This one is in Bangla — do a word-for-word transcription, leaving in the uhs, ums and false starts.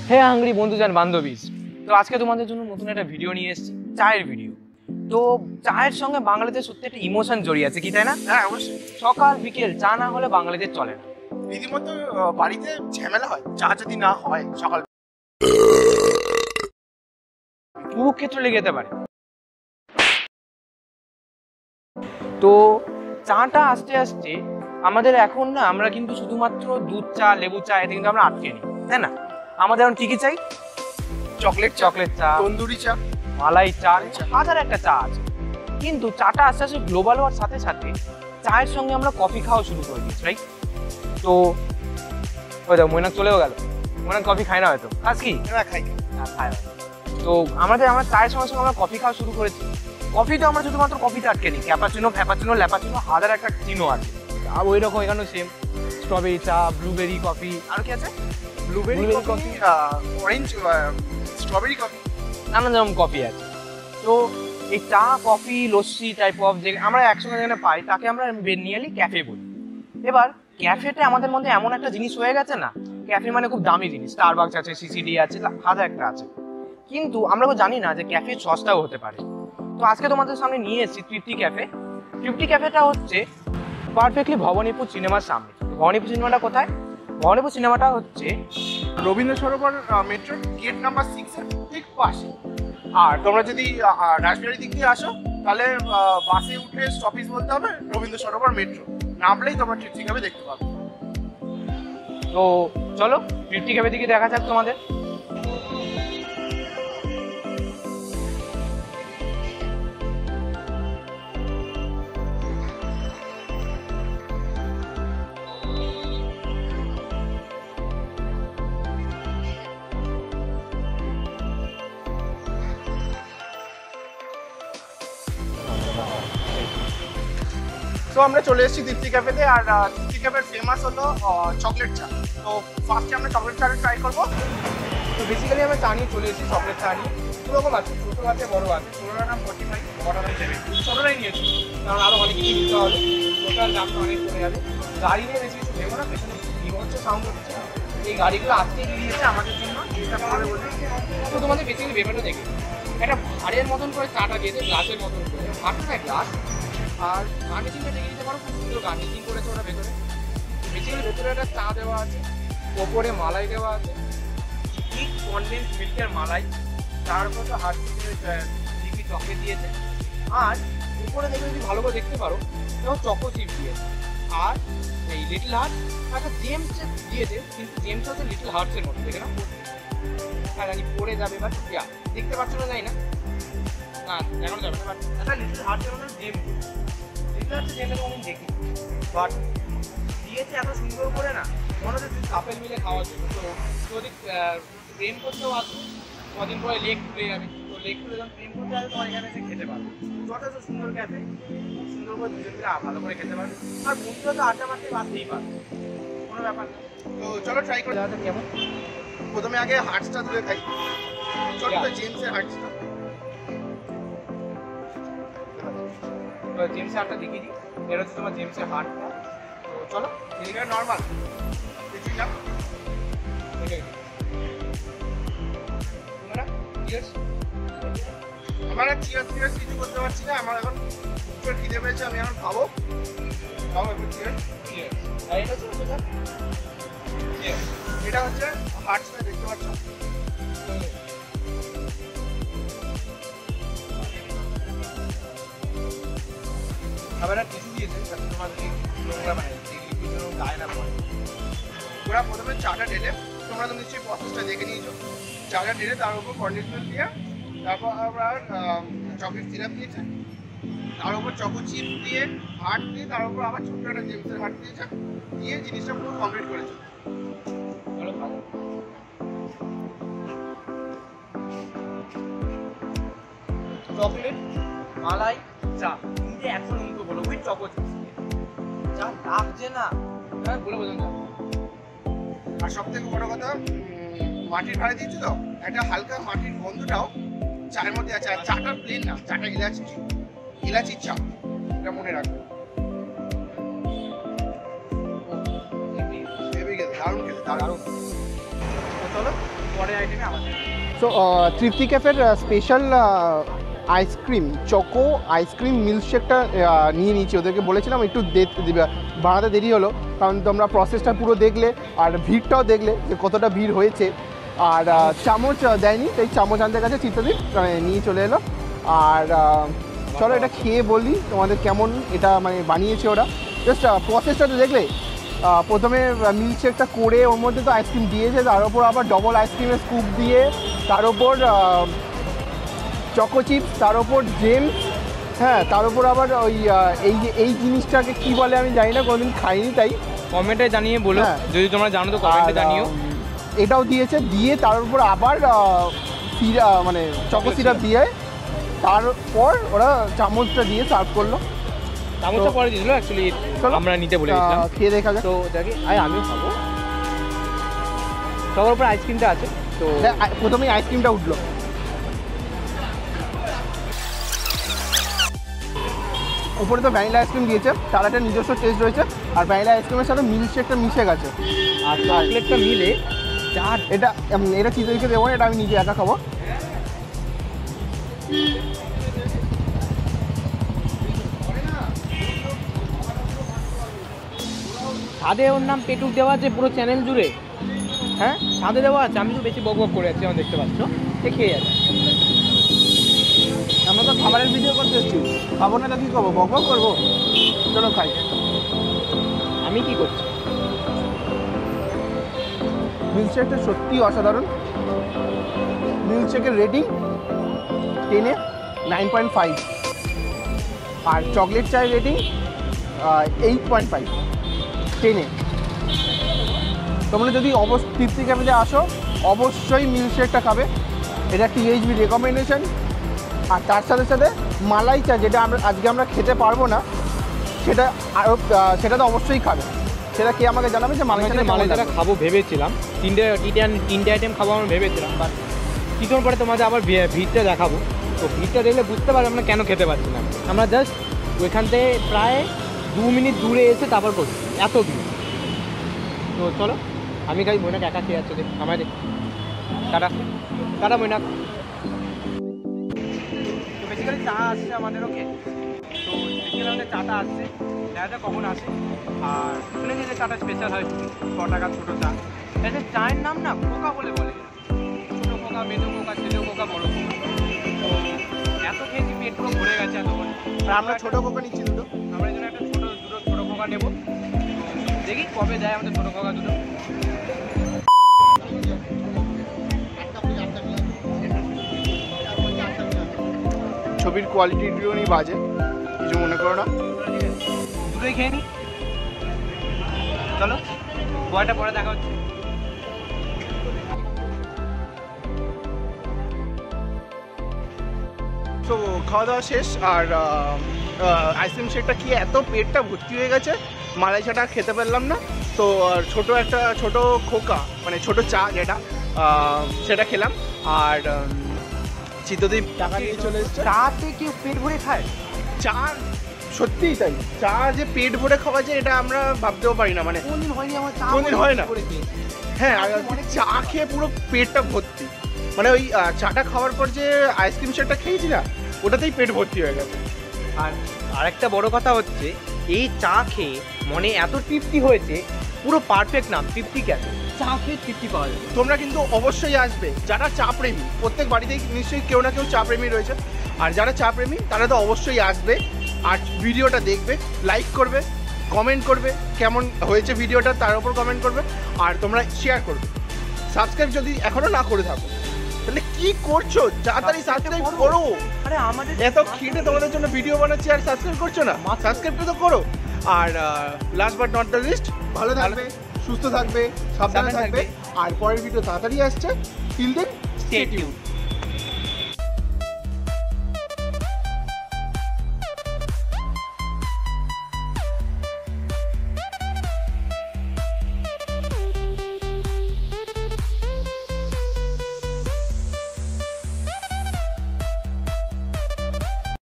হে হাংরি বন্ধুজান বান্ধবী, তো আজকে তোমাদের জন্য নতুন একটা ভিডিও নিয়ে এসেছি, চায়ের ভিডিও। তো চায়ের সঙ্গে বাঙালিদের সত্যি একটা ইমোশন জড়িয়ে আছে, কি তাই না? হ্যাঁ অবশ্যই। সকাল বিকেল চা না হলে বাঙালিদের চলে না। রীতিমতো বাড়িতে ঝামেলা হয়, চা যদি না হয় সকাল কুরুক্ষেত্র লেগে যেতে পারে। তো চাটা আস্তে আস্তে আমাদের এখন না, আমরা কিন্তু শুধুমাত্র দুধ চা, লেবু চা এতে কিন্তু আমরা আটকে নিই, তাই না? আমাদের এখন কি কি চাই? চকলেট চকলেট চা, তন্দুরি চা, মালাই চা, হাজার একটা চা আছে। কিন্তু চাটা আস্তে আস্তে গ্লোবাল হওয়ার সাথে সাথে চায়ের সঙ্গে আমরা কফি খাওয়া শুরু করে দিয়েছি, রাইট? তো ওই দেখো মৈনাক চলেও গেল। মৈনাক কফি খায় না হয়তো, আজ কি না খাই না খায়। তো আমাদের আমরা চায়ের সঙ্গে সঙ্গে আমরা কফি খাওয়া শুরু করেছি। কফি তো আমরা শুধুমাত্র কফিতে আটকে নিই, ক্যাপাচিনো, ফ্যাপাচিনো, ল্যাপাচিনো, হাজার একটা চিনো আছে। আর ওই রকম এখানেও সেম, স্ট্রবেরি চা, ব্লুবেরি কফি, আর কি আছে? Blueberry coffee, orange, strawberry coffee, নানান রকম কফি আছে। তো এই চা, কফি, লস্যি টাইপ অফ যে আমরা একসঙ্গে যেখানে পাই তাকে আমরা নিয়ারলি ক্যাফে বলি। এবার ক্যাফেতে আমাদের মধ্যে এমন একটা জিনিস হয়ে গেছে না, ক্যাফে মানে খুব দামি জিনিস, স্টারবাকস আছে, সিসিডি আছে, হাজার একটা আছে। কিন্তু আমরা তো জানি না যে ক্যাফে সস্তাও হতে পারে। তো আজকে তোমাদের সামনে নিয়ে এসেছি তৃপ্তি ক্যাফে। তৃপ্তি ক্যাফেটা হচ্ছে পারফেক্টলি ভবানীপুর সিনেমার সামনে। ভবানীপুর সিনেমাটা কোথায়? ভবানীপুর সিনেমাটা হচ্ছে Rabindra Sarobar metro gate number six এর ঠিক পাশে। আর তোমরা যদি রাজবাড়ির দিক দিয়ে আসো তাহলে বাসে উঠে স্টপেজ বলতে হবে রবীন্দ্র সরোবর মেট্রো, নামলেই তোমরা তৃপ্তি ক্যাফে দেখতে পাবে। তো চলো তৃপ্তি ক্যাফের দিকে দেখা যাক তোমাদের। তো আমরা চলে এসেছি তৃপ্তি ক্যাফেতে। আর তৃপ্তি ক্যাফের ফেমাস হলো চকলেট চা। তো ফার্স্টে আমরা চকলেট চাটা ট্রাই করবো। তো বেসিক্যালি আমরা চা নিয়ে চলে এসেছি, চকলেট চা নিয়ে। দুরকম আছে, ছোটো আছে, বড়ো আছে। ছোটোটার নাম ফোর্টি ফাইভ, বড়োটা নাম সেভেন। ছোটোটাই নিয়েছি কারণ আরও অনেক কিছু দিতে হবে, টোটাল দামটা অনেক কমে যাবে। গাড়ি নিয়ে বেশি কিছু ভেবো না, পেছনে বিভৎস সাউন্ড হচ্ছে। এই গাড়িগুলো আজকেই বেরিয়েছে আমাদের জন্য, চেষ্টা করবে বলে। তো তোমাদের বেসিক্যালি ব্যাপারটা দেখে একটা ভাঁড়ের মতন করে চাটা দিয়েছে, গ্লাসের মতন করে, ভাতটা গ্লাস। আর গার্নিশিংটা দেখে দিতে পারো, খুব সুন্দর গার্নিশিং করেছে ওরা ভেতরে। বেসিক্যালি ভেতরে একটা চা দেওয়া আছে, ওপরে মালাই দেওয়া আছে, ঠিক কনডেন্স মিল্কের মালাই, তার উপর তো হার্ট ডিগ্রি চকলেট দিয়েছে। আর উপরে দেখে যদি ভালো করে দেখতে পারো তখন চকো চিপ দিয়েছে। আর এই লিটল হার্ট একটা জেমস দিয়েছে, কিন্তু জেমস হচ্ছে লিটল হার্টসের মতো, দেখে না? হ্যাঁ জানি পড়ে যাবে, বাট ইয়া দেখতে পাচ্ছ না, যাই না না দেখানো যাবে না, বাট একটা লিটল হার্টসের মতো জেম লিটল হার্টসের জেমটা তো আমি দেখি, বাট দিয়েছে এত সুন্দর করে না, মনে হচ্ছে কাপেল মিলে খাওয়ার জন্য। তো যদি প্রেম করতেও আসবে, কদিন পরে লেক খুলে যাবে, তো লেক খুলে যখন প্রেম করতে আসবে তোমার এখানে এসে খেতে পারবে। যথেষ্ট সুন্দর ক্যাফে, খুব সুন্দর করে দুজন মিলে ভালো করে খেতে পারবে। আর বন্ধুরা তো আড্ডা মারতে বাঁধতেই পারবে, কোনো ব্যাপার না। তো চলো ট্রাই করে যাওয়া কেমন। প্রথমে আগে হার্টসটা তুলে খাই, ছোট্ট জেমসের হার্টসটা। জেমসের হাটটা দেখিয়ে দিই, এটা হচ্ছে তোমার জেমসের হাটটা। তো চলো এটা নর্মাল দেখি না, আমার আর চিয়ার্স চিয়ার্স কিছু করতে পারছি না, আমার এখন প্রচুর খিদে পেয়েছে, আমি এখন খাবো খাবো এখন চিয়ার্স চিয়ার্স। আর এটা হচ্ছে কোথা? এটা হচ্ছে হার্টসটা দেখতে পাচ্ছ। আবার একটা টিস্যু দিয়েছে যাতে তোমার যদি নোংরা মানে লিকুইড গায়ে না পড়ে। ওরা প্রথমে চাটা ঢেলে, তোমরা তো নিশ্চয়ই প্রসেসটা দেখে নিয়েছো, চাটা ঢেলে তার উপর কন্ডিশনার দিয়ে, তারপর আবার চকলেট সিরাপ দিয়েছে, তার উপর চকো চিপ দিয়ে, হার্ট দিয়ে, তার উপর আবার ছোট্ট একটা জেমসের হার্ট দিয়েছে, দিয়ে জিনিসটা পুরো কমপ্লিট করেছে। চকলেট, মালাই, চা, তিনটে একশো নিতে বলো উইথ চকো চিপস, যা লাগছে না বলে বোঝানো যাবে। আর সব থেকে বড় কথা, মাটির ভাড়া দিয়েছি তো, একটা হালকা মাটির গন্ধটাও চায়ের মধ্যে আছে। আর চাটা প্লেন না, চাটা ইলাচি, ইলাচির চা, এটা মনে রাখবে। দারুণ খেতে, দারুণ। চলো পরের আইটেমে আবার। সো তৃপ্তি ক্যাফের স্পেশাল আইসক্রিম চকো আইসক্রিম মিল্কশেকটা নিয়ে নিয়েছি। ওদেরকে বলেছিলাম একটু বানাতে দেরি হলো, কারণ তোমরা প্রসেসটা পুরো দেখলে আর ভিড়টাও দেখলে যে কতটা ভিড় হয়েছে। আর চামচ দেয়নি, তাই চামচ আনতে গেছে চিত্তদীপ, নিয়ে চলে এলো। আর চলো এটা খেয়ে বলি তোমাদের কেমন এটা মানে বানিয়েছে ওরা। জাস্ট প্রসেসটা তো দেখলে, প্রথমে মিল্কশেকটা করে ওর মধ্যে তো আইসক্রিম দিয়েছে, তার ওপর আবার ডবল আইসক্রিমের স্কুপ দিয়ে, তার ওপর চকো চিপস, তার ওপর জেম, হ্যাঁ তার উপর আবার ওই এই যে এই জিনিসটাকে কি বলে আমি জানি না, কোনোদিন খাইনি, তাই কমেন্টে জানিয়ে বলো যদি তোমরা জানো তো কমেন্টে জানিও। এটাও দিয়েছে, দিয়ে তার উপর আবার সিরা মানে চকো সিরাপ দিয়ে তারপর ওরা চামচটা দিয়ে সার্ভ করলো। চামচটা পরে দিয়েছিল অ্যাকচুয়ালি, আমরা নিতে বলে গেছিলাম। খেয়ে দেখা যাক। তো দেখি আয় আমিও খাবো। সবার উপর আইসক্রিমটা আছে, তো প্রথমেই আইসক্রিমটা উঠলো। উপরে তো ভ্যানিলা আইসক্রিম দিয়েছে, তার একটা নিজস্ব টেস্ট রয়েছে, আর ভ্যানিলা আইসক্রিমের সাথে মিল্কশেকটা মিশে গেছে। আর চকলেটটা মিলে চাট, এটা এটা চিতইকে দেবো না, এটা আমি নিজে একা খাবো। ছাদে ওর নাম পেটুক দেওয়া আছে পুরো চ্যানেল জুড়ে। হ্যাঁ ছাদে দেওয়া আছে, আমি তো বেশি বক বক করে আছি, আমার দেখতে পাচ্ছ। এ খেয়ে যাবে, আমরা তো খাবারের ভিডিও করতে এসেছি, খাবো না তো কী করবো, বক বক করবো। চলো খাই। আমি কি করছি? মিল্কশেকটা সত্যি অসাধারণ। মিল্কশেকের রেটিং টেনে নাইন পয়েন্ট ফাইভ, আর চকলেট চায়ের রেটিং এইট পয়েন্ট ফাইভ টেনে। তোমরা যদি অবশ্য তৃপ্তি ক্যাফেতে আসো অবশ্যই মিল্কশেকটা খাবে, এটা টিএইচবি রেকমেন্ডেশন। আর তার সাথে সাথে মালাই চা, যেটা আমরা আজকে আমরা খেতে পারবো না, সেটা আরও সেটা তো অবশ্যই খাবে। সেটা কে আমাকে জানাবে যে মালাই চাটা মালাই চাটা খাবো ভেবেছিলাম, তিনটে তিনটে আইটেম খাবো আমরা ভেবেছিলাম, বাট কিছুক্ষণ পরে তোমাদের আবার ভিড়টা দেখাবো। তো ভিড়টা দেখলে বুঝতে পারবে আমরা কেন খেতে পারছি না। আমরা জাস্ট ওইখান থেকে প্রায় দু মিনিট দূরে এসে তারপর করছি, এত ভিড়। তো চলো আমি খাই, মৈনাক একা খেয়ে যাচ্ছে, আমার টাটা টাটা মৈনাক। তো বেসিক্যালি চা আসছে আমাদেরও খেতে, তো বেসিক্যালি আমাদের চাটা আসছে, দেখা যাক কখন আসে। আর শুনেছি যে চাটা স্পেশাল হয়, ছ টাকা ছোটো চা। এটা চায়ের নাম না কোকা বলে বলে, ছোটো কোকা, মেজো কোকা, ছেলে কোকা, বড়ো কোকা। তো এত খেয়েছি, পেট পুরো ভরে গেছে এতক্ষণ। আর আমরা ছোটো কোকা নিচ্ছি দুটো, আমরা এই জন্য একটা ছোটো দুটো ছোটো কোকা নেবো। দেখি কবে দেয় আমাদের ছোটো কোকা দুটো। ছবির কোয়ালিটিটিও নেই বাজে, কিছু মনে করো না। দুটোই খেয়ে নি, চলো বয়টা পরে দেখা হচ্ছে। তো খাওয়া দাওয়া শেষ, আর আইসক্রিম শেকটা কি এত পেটটা ভর্তি হয়ে গেছে, মালাই চাটা খেতে পারলাম না। তো ছোট একটা ছোট খোকা মানে ছোট চা যেটা, সেটা খেলাম। আর চিত্তদীপ টাকা নিয়ে চলে এসছে। চাতে কেউ পেট ভরে খায়? চা সত্যিই তাই, চা যে পেট ভরে খাওয়া যায় এটা আমরা ভাবতেও পারি না, মানে কোনদিন হয়নি আমার চা, কোনদিন হয় না। হ্যাঁ, আর চা খেয়ে পুরো পেটটা ভর্তি, মানে ওই চাটা খাওয়ার পর যে আইসক্রিম শেকটা খেয়েছি না, ওটাতেই পেট ভর্তি হয়ে গেছে। আর আরেকটা বড় কথা হচ্ছে, এই চা খেয়ে মনে এত তৃপ্তি হয়েছে, পুরো পারফেক্ট নাম তৃপ্তি ক্যাফে। চা খেয়ে তৃপ্তি পাওয়া যাবে। তোমরা কিন্তু অবশ্যই আসবে, যারা চা প্রেমী, প্রত্যেক বাড়িতেই নিশ্চয়ই কেউ না কেউ চা প্রেমী রয়েছে। আর যারা চা প্রেমী তারা তো অবশ্যই আসবে, আর ভিডিওটা দেখবে, লাইক করবে, কমেন্ট করবে কেমন হয়েছে ভিডিওটা, তার উপর কমেন্ট করবে, আর তোমরা শেয়ার করবে। সাবস্ক্রাইব যদি এখনো না করে থাকো তাহলে কি করছো, তাড়াতাড়ি সাবস্ক্রাইব করো। আরে আমাদের এত খিদে তোমাদের জন্য ভিডিও বানাচ্ছি আর সাবস্ক্রাইব করছো না, সাবস্ক্রাইবটা তো করো। আর last but not the least, ভালো থাকবে, সুস্থ থাকবে, সাবধানে থাকবে, আর পরের ভিডিও তাড়াতাড়ি আসছে। Till then stay tuned.